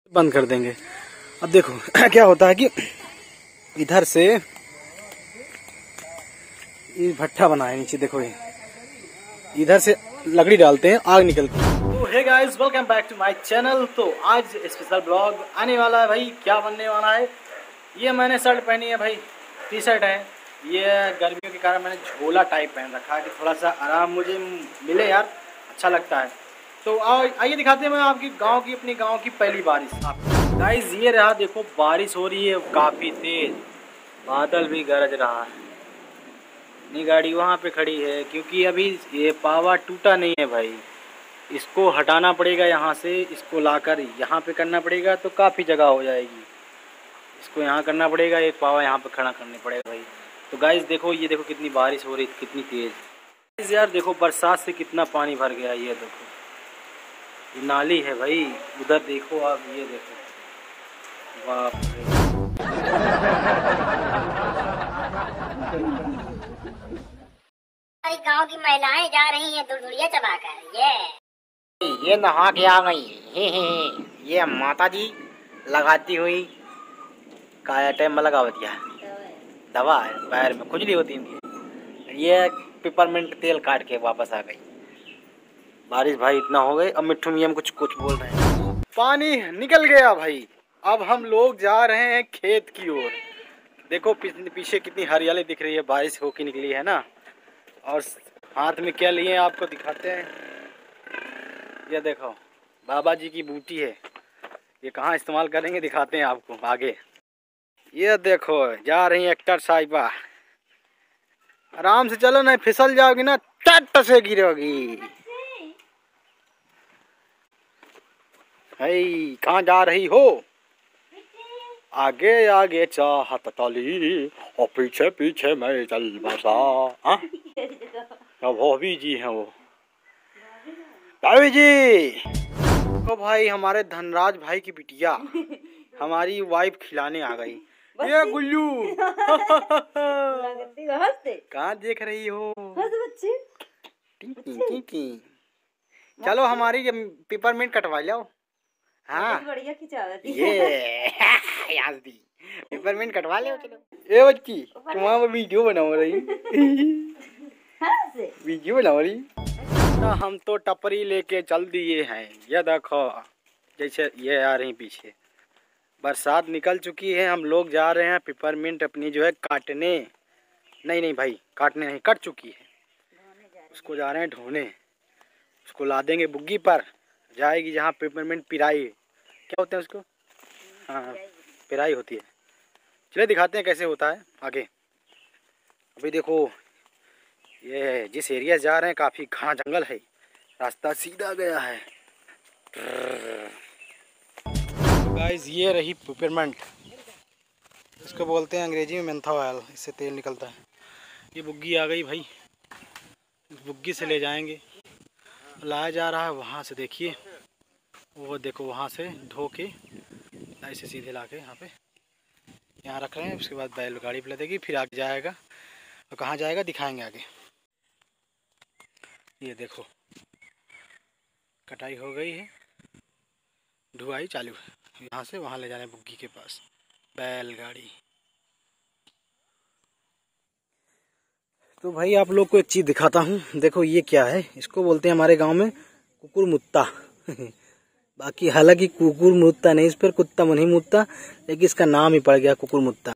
बंद कर देंगे। अब देखो क्या होता है कि इधर से ये भट्ठा बना है नीचे, देखो ये इधर से लकड़ी डालते हैं, आग निकलती है। तो hey guys, welcome back to my channel. तो आज स्पेशल ब्लॉग आने वाला है भाई। क्या बनने वाला है, ये मैंने शर्ट पहनी है भाई, टी शर्ट है। ये गर्मियों के कारण मैंने झोला टाइप पहन रखा है कि थोड़ा सा आराम मुझे मिले यार, अच्छा लगता है। तो आइए दिखाते हैं मैं आपकी गांव की, अपनी गांव की पहली बारिश। गाइस ये रहा, देखो बारिश हो रही है काफ़ी तेज, बादल भी गरज रहा है। अपनी गाड़ी वहाँ पे खड़ी है क्योंकि अभी ये पावा टूटा नहीं है भाई, इसको हटाना पड़ेगा यहाँ से, इसको लाकर यहाँ पे करना पड़ेगा तो काफ़ी जगह हो जाएगी। इसको यहाँ करना पड़ेगा, एक पावा यहाँ पे खड़ा करने पड़ेगा भाई। तो गाइस देखो, ये देखो कितनी बारिश हो रही है, कितनी तेज़ यार। देखो बरसात से कितना पानी भर गया, ये देखो ये नाली है भाई, उधर देखो आप, ये देखो, बाप रे। गांव की महिलाएं जा रही हैं दुड़दुड़िया चबाकर। ये नहा के आ गई। ये माता जी लगाती हुई काया टाइम में लगावती है दवा है, पैर में खुजली होती है। ये पिपरमिंट तेल काट के वापस आ गई। बारिश भाई इतना हो गई। अब मिट्ठू मियां कुछ बोल रहे हैं। पानी निकल गया भाई। अब हम लोग जा रहे हैं खेत की ओर। देखो पीछे कितनी हरियाली दिख रही है, बारिश होके निकली है ना। और हाथ में क्या लिए आपको दिखाते हैं, ये देखो बाबा जी की बूटी है। ये कहाँ इस्तेमाल करेंगे दिखाते हैं आपको आगे। ये देखो जा रही है एक्टर साहिबा, आराम से चलो, नहीं फिसल जाओगी ना, टट से गिरोगी। hey, कहाँ जा रही हो? आगे आगे चाहत ताली और पीछे पीछे मैं चल बसा। भाभी जी हैं वो, भाभी जी। तो भाई हमारे धनराज भाई की बिटिया हमारी वाइफ खिलाने आ गई। ये गुल्लू कहाँ देख रही हो? चलो हमारी पिपरमिंट कटवा लो। हाँ बढ़िया खिंचावती ये पिपरमिंट कटवा ले। चलो ए बच्ची, तुम वहाँ वीडियो बनाओ रही, वीडियो बनाओ रही। हम तो टपरी लेके चल दिए हैं। ये देखो जैसे ये आ रही पीछे, बरसात निकल चुकी है, हम लोग जा रहे हैं पिपरमिंट अपनी जो है काटने। नहीं भाई, काटने नहीं, कट चुकी है, उसको जा रहे हैं ढोने। उसको ला देंगे बुग्गी पर, जाएगी जहाँ पिपरमिंट पिराई, क्या होते हैं उसको, हाँ पिराई होती है। चलिए दिखाते हैं कैसे होता है आगे। अभी देखो ये जिस एरिया से जा रहे हैं काफ़ी घना जंगल है, रास्ता सीधा गया है। तो गाइस ये रही पिपरमिंट, इसको बोलते हैं अंग्रेजी में मेंथा ऑयल, इससे तेल निकलता है। ये बुग्गी आ गई भाई, बुग्गी से ले जाएंगे, लाया जा रहा है वहाँ से। देखिए वो देखो, वहाँ से धो के ऐसे सीधे ला के यहाँ रख रहे हैं। उसके बाद बैलगाड़ी पे लदेगी, फिर आगे जाएगा। और कहाँ जाएगा दिखाएंगे आगे। ये देखो कटाई हो गई है, ढुआई चालू है। यहाँ से वहाँ ले जाने बुग्गी के पास बैलगाड़ी। तो भाई आप लोग को एक चीज़ दिखाता हूँ, देखो ये क्या है, इसको बोलते हैं हमारे गांव में कुकुर मुत्ता। बाकी हालांकि कुकुर मुत्ता नहीं, इस पर कुत्ता नहीं मुत्ता, लेकिन इसका नाम ही पड़ गया कुकुर मुत्ता।